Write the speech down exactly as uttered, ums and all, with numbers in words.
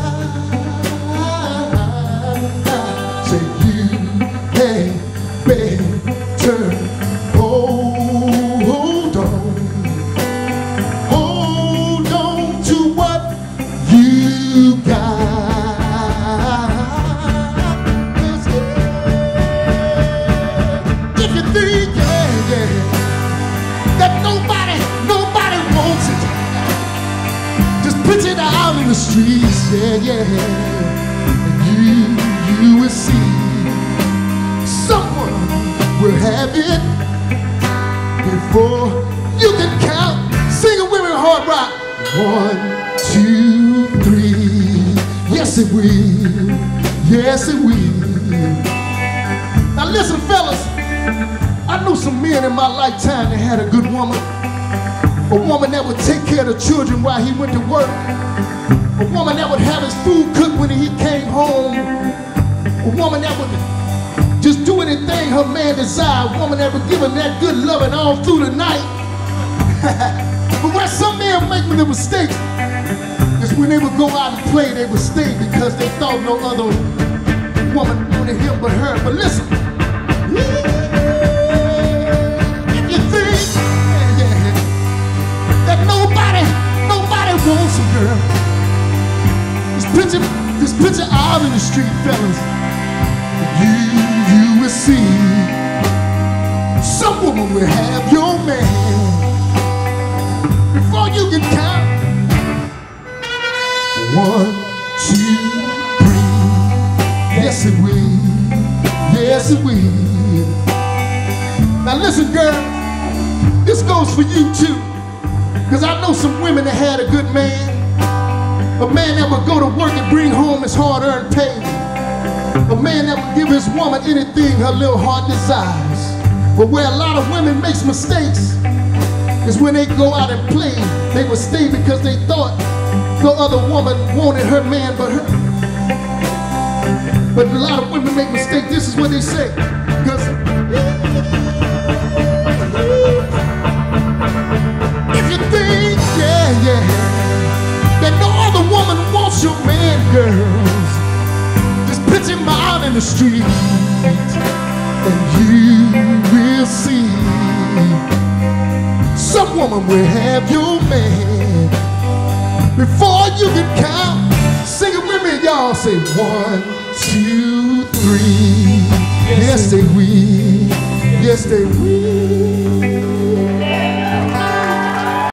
Say you had better hold on, hold on to what you got. If you think, yeah, yeah, that nobody, nobody wants it, just put it out in the streets, yeah, yeah, and you, you will see someone will have it before you can count. Sing it with me, hard rock. One, two, three. Yes, it will. Yes, it will. Now listen, fellas. I knew some men in my lifetime that had a good woman. A woman that would take care of the children while he went to work. A woman that would have his food cooked when he came home. A woman that would just do anything her man desired. A woman that would give him that good loving all through the night. But when some men make the mistake, is when they would go out and play, they would stay because they thought no other woman wanted him but her. But listen, if you think yeah, yeah, that nobody, nobody wants a girl, just put your, just put your out in the street, fellas. You, you will see some woman will have your man before you can count. One, two, three. Yes, it will. Yes, it will. Now listen, girl, this goes for you too, because I know some women that had a good man, a man that would go to work and bring home his hard-earned pay. A man that would give his woman anything her little heart desires. But where a lot of women makes mistakes is when they go out and play, they would stay because they thought no other woman wanted her man but her. But a lot of women make mistakes. This is what they say. Because if you think, yeah, yeah, that no other woman wants your man, girls, put him out in the street, and you will see some woman will have your man before you can count. Sing it with me, y'all. Say one, two, three. Yes, they will. Yes, they will.